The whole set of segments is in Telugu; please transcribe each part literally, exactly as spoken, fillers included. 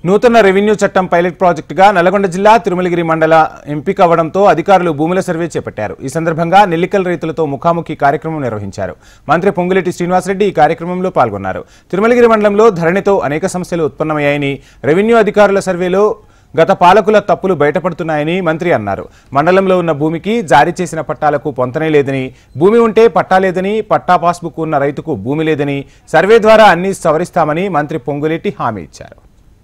నూతన రెవెన్యూ చట్టం పైలట్ ప్రాజెక్టుగా నల్లగొండ జిల్లా తిరుమలగిరి మండల ఎంపిక అవ్వడంతో అధికారులు భూముల సర్వే చేపట్టారు. ఈ సందర్భంగా నెల్లికల్ రైతులతో ముఖాముఖి కార్యక్రమం నిర్వహించారు. మంత్రి పొంగులేటి శ్రీనివాసరెడ్డి ఈ కార్యక్రమంలో పాల్గొన్నారు. తిరుమలగిరి మండలంలో ధరణితో అనేక సమస్యలు ఉత్పన్నమయ్యాయని, రెవెన్యూ అధికారుల సర్వేలో గత పాలకుల తప్పులు బయటపడుతున్నాయని మంత్రి అన్నారు. మండలంలో ఉన్న భూమికి జారీ చేసిన పట్టాలకు పొంతనే లేదని, భూమి ఉంటే పట్టా లేదని, పట్టా పాస్బుక్ ఉన్న రైతుకు భూమి లేదని, సర్వే ద్వారా అన్ని సవరిస్తామని మంత్రి పొంగులేటి హామీ ఇచ్చారు.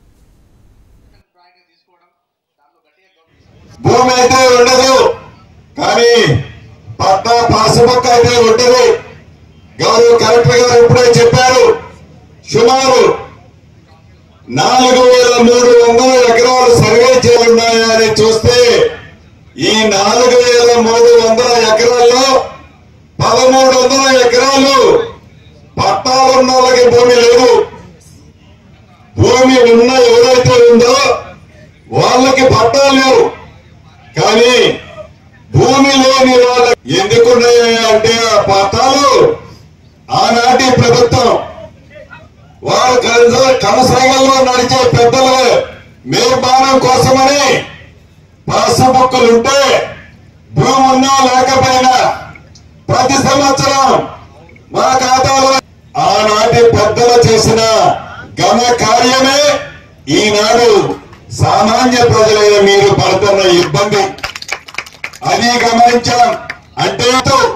భూమి అయితే ఉండదు, కానీ పట్టా పాస్బుక్ అయితే ఉండదు. గౌరవ కలెక్టర్ గారు ఇప్పుడే చెప్పారు, సుమారు నాలుగు వేల మూడు వందల ఎకరాలు సర్వే చేయాలని చూస్తే ఈ నాలుగు వేల మూడు వందల ఎకరాల్లో పదమూడు వందల ఎకరాలు పట్టాలున్న వాళ్ళకి భూమి లేదు. భూమి ఉన్న ఎవరైతే ఉందో వాళ్ళకి పట్టాలు లేవు. కానీ భూమి లేని వాళ్ళకి ఎందుకున్నాయి అంటే ఆ పట్టాలు ఆనాటి ప్రభుత్వం వారు కనసాగల్లో నడిచే పెద్దల నిర్మాణం కోసమని పాస్బుక్కులుంటే భూమి ఉన్నా లేకపోయినా ప్రతి సంవత్సరం మా ఖాతాలో ఆనాటి పెద్దలు చేసిన ఘన కార్యమే ఈనాడు సామాన్య ప్రజలైన మీరు పడుతున్న ఇబ్బంది. అది గమనించాం. అంటే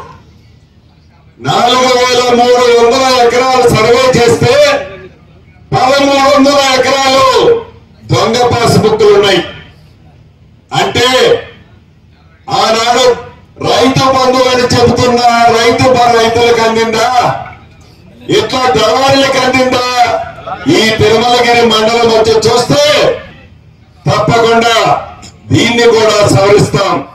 నాలుగు వేల మూడు వందల ఎకరాలు సర్వే చేస్తే పదమూడు వందల ఎకరాలు దొంగ పాస్బుక్లు ఉన్నాయి. అంటే ఆనాడు రైతు బంధు అని చెబుతున్న రైతు రైతులకు అందిందా, ఇట్లా దళారులకు అందిందా? ఈ తిరుమలగిరి మండలం వచ్చి చూస్తే తప్పకుండా దీన్ని కూడా సవరిస్తాం.